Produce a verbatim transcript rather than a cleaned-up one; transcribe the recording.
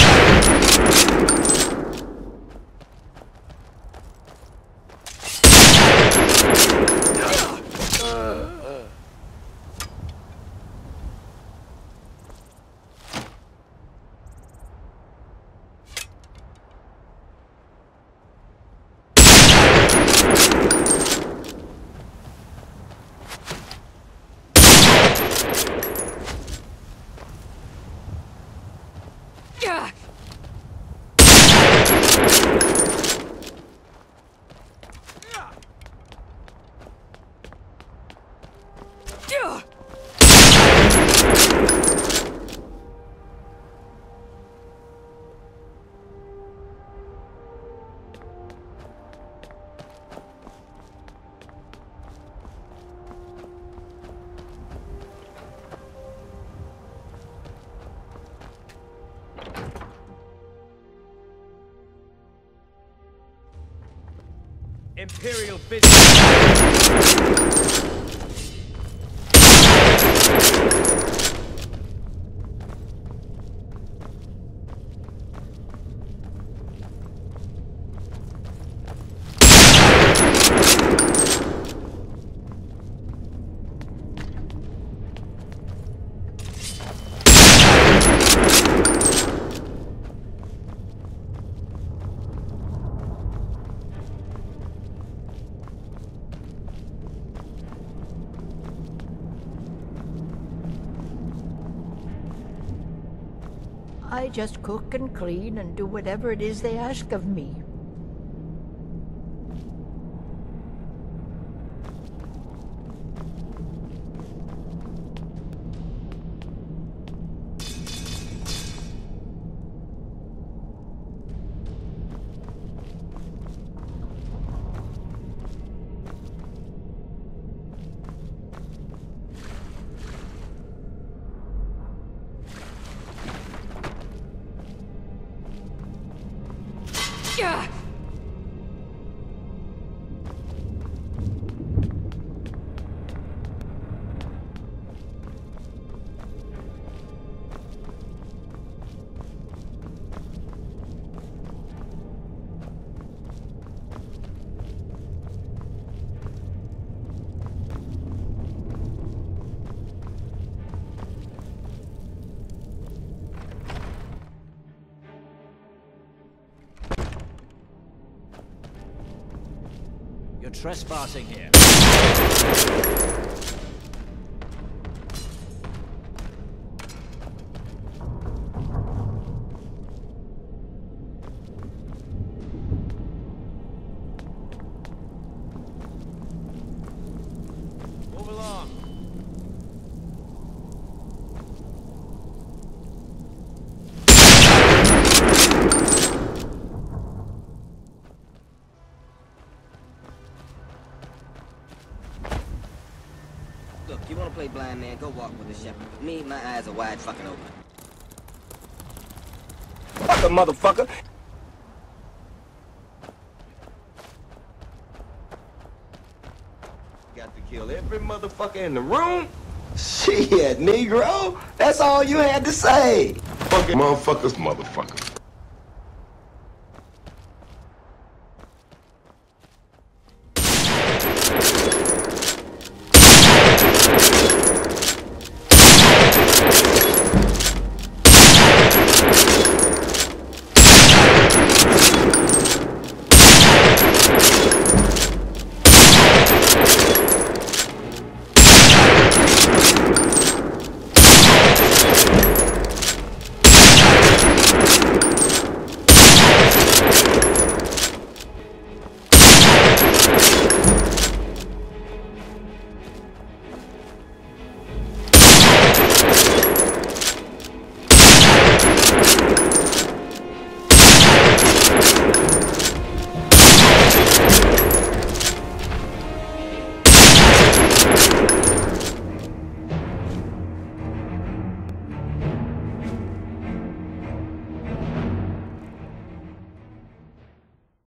Imperial business. I just cook and clean and do whatever it is they ask of me. Yeah. You're trespassing here. Move along. Look, you wanna play blind man, go walk with the shepherd. With me, my eyes are wide fucking open. Fuck a motherfucker! Got to kill every motherfucker in the room? Shit, Negro, that's all you had to say. Fucking motherfuckers, motherfuckers.